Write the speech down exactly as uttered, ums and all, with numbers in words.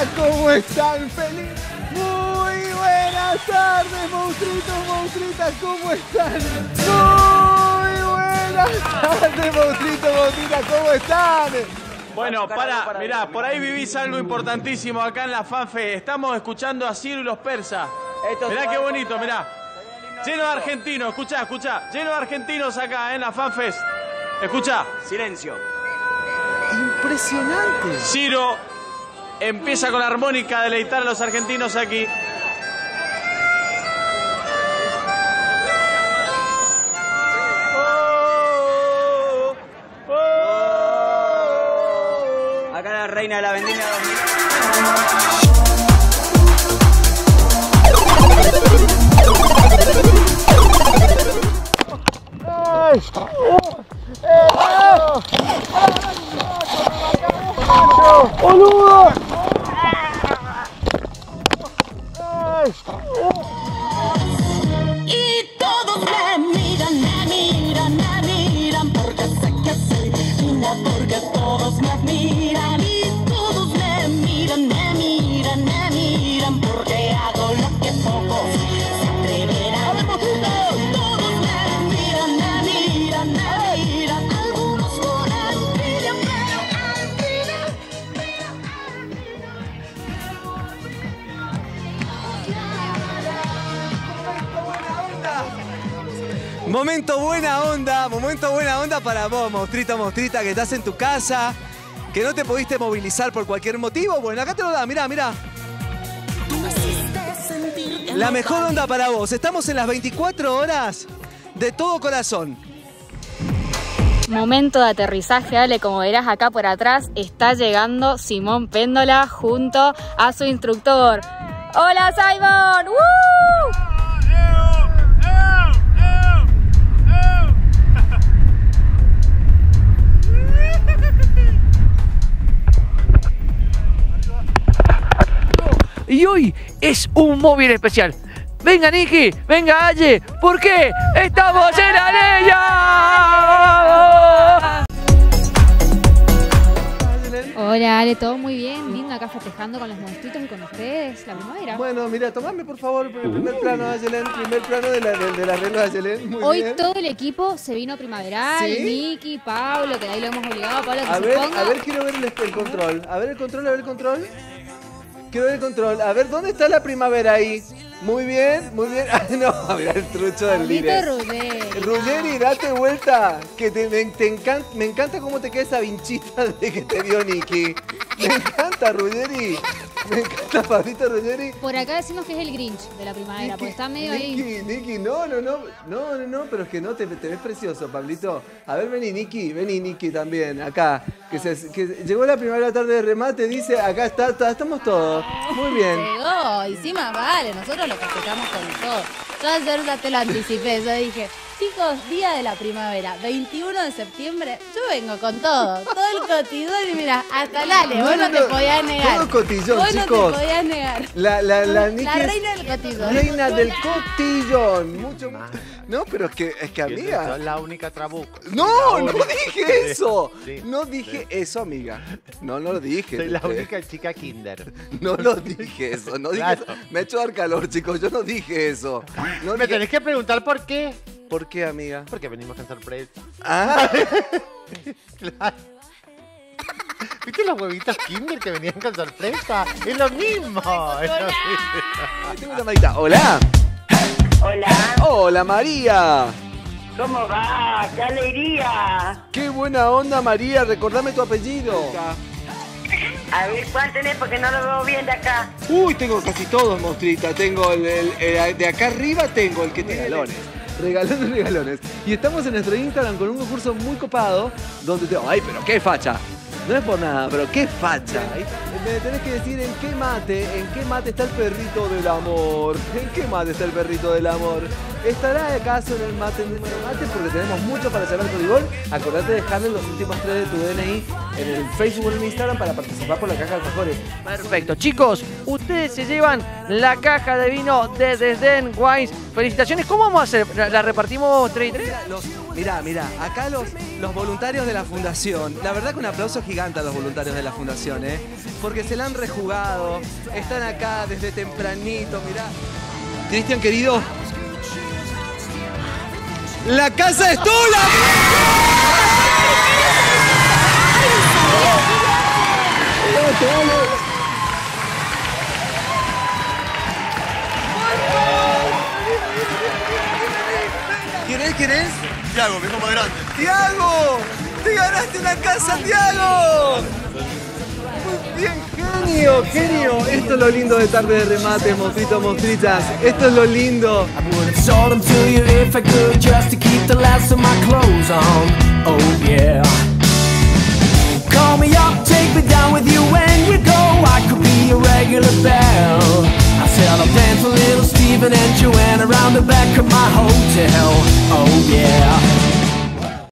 ¿cómo están? ¡Feliz! Muy buenas tardes, monstruitos, monstruitas, ¿cómo están? Muy buenas tardes, monstruitos, monstruitas, ¿cómo están? Bueno, para, mirá, por ahí vivís algo importantísimo acá en la FanFest. Estamos escuchando a Ciro y los persas. Mirá qué bonito, mirá. Lleno de argentinos, escuchá, escuchá. Lleno de argentinos acá en la FanFest. Escuchá. Silencio. Impresionante. Ciro empieza con la armónica a deleitar a los argentinos aquí. Acá la reina de la vendimia dos mil. ¡Boludo! Y todos me miran, me miran, me miran, porque sé que soy linda, porque todos me admiran. Y todos me miran, me miran, me miran, porque hago lo que pocos se atreverán. Todos me miran, me miran, me miran, algunos con envidia, Momento buena onda, momento buena onda para vos, monstruito, monstrita, que estás en tu casa, que no te pudiste movilizar por cualquier motivo. Bueno, acá te lo da, mirá, mirá. La mejor onda para vos. Estamos en las veinticuatro horas de todo corazón. Momento de aterrizaje, Ale, como verás acá por atrás está llegando Simón Péndola junto a su instructor. ¡Hola, Simón! ¡Woo! Y hoy es un móvil especial. Venga, Niki, venga, Aye, ¿por qué? ¡Estamos en Aleya! Hola, Ale, todo muy bien, lindo acá festejando con los monstruitos y con ustedes la primavera. Bueno, mira, tomame por favor el primer plano de Ayelen, primer plano de la, de, de la reloj de Ayelen. Muy Hoy bien. todo el equipo se vino primaveral, ¿Sí? Niki, Pablo, que de ahí lo hemos obligado a Pablo a que A se ver, ponga. a ver, quiero ver el, el control. A ver el control, a ver el control. Quiero ver el control. A ver, ¿dónde está la primavera ahí? Muy bien, muy bien. Ah, no, mira el trucho del líder. Ruggeri. Ruggeri, date vuelta. Que te, me, te encanta, me encanta cómo te queda esa vinchita de que te dio Niki. Me encanta, Ruggeri. Me encanta, Pablito Ruggeri. Por acá decimos que es el Grinch de la primavera, porque está medio Niki, ahí. Niki, no, no, no, no, no, no, pero es que no, te, te ves precioso, Pablito. A ver, vení, Niki, vení, Niki también, acá. Que, se, que llegó la primera tarde de remate, dice, acá está, está, estamos todos. Muy bien. Llegó, encima vale, nosotros lo festejamos con todo. Yo ayer ya te lo anticipé, yo dije, chicos, día de la primavera, veintiuno de septiembre, yo vengo con todo, todo el cotillón y mira, hasta Lale, No, vos no, no, te no, podías negar. todo cotillón, vos chicos. no te podías negar. La, la, la, Niki La es reina del cotillón. reina del cotillón. Mucho, mucho. No, pero es que, es que amiga. Soy la única trabuco. No, La no única. dije eso. Sí, No dije eso, amiga. No, no lo dije. Soy la Eh, única chica kinder. No lo dije eso. No dije Claro. eso. Me ha hecho dar calor, chicos. Yo no dije eso. No Me dije- tenés que preguntar por qué. ¿Por qué, amiga? Porque venimos con sorpresa. Ah, Claro. ¿Viste los huevitos kinder que venían con sorpresa? Es lo mismo. Es lo mismo. tengo una llamadita. Hola. Hola, Hola, María. ¿cómo va? ¡Qué alegría! Qué buena onda, María. Recordame tu apellido. A ver, ¿cuál tenés? Porque no lo veo bien de acá. Uy, tengo casi todos, monstrita. Tengo el, el- el- de acá arriba, tengo el que tiene regalones. Regalones, regalones. Y estamos en nuestro Instagram con un concurso muy copado donde te... ¡Ay, pero qué facha! No es por nada, pero qué facha. Ahí me tenés que decir en qué mate, en qué mate está el perrito del amor. ¿En qué mate está el perrito del amor? ¿Estará acaso en el mate número mate? Porque tenemos mucho para saber con Igor. Acordate de dejarle los últimos tres de tu D N I en el Facebook o en el Instagram para participar por la caja de alfajores. Perfecto. Chicos, ustedes se llevan la caja de vino de Desdén Wines. Felicitaciones. ¿Cómo vamos a hacer? ¿La repartimos tres y tres? Los, mirá, mirá, acá los, los voluntarios de la fundación, la verdad que un aplauso gigante a los voluntarios de la fundación, ¿eh? Porque se la han rejugado, están acá desde tempranito, mirá. Cristian, querido, ¡la casa es tuya! ¿Quién es? ¿Quién es? Tiago, mi hijo más grande. ¡Tiago! ¡Te ganaste una casa, Tiago! Muy bien, genio, genio. Esto es lo lindo de Tarde de Remate, monstruitos, monstruitas. Esto es lo lindo. Sold them to you if I could, just to keep the last of my clothes on. Oh yeah. Call me up, take me down with you when you go. I could be a regular belle. I said I'll dance with little Steven and Joanne around the back of my hotel. Oh yeah.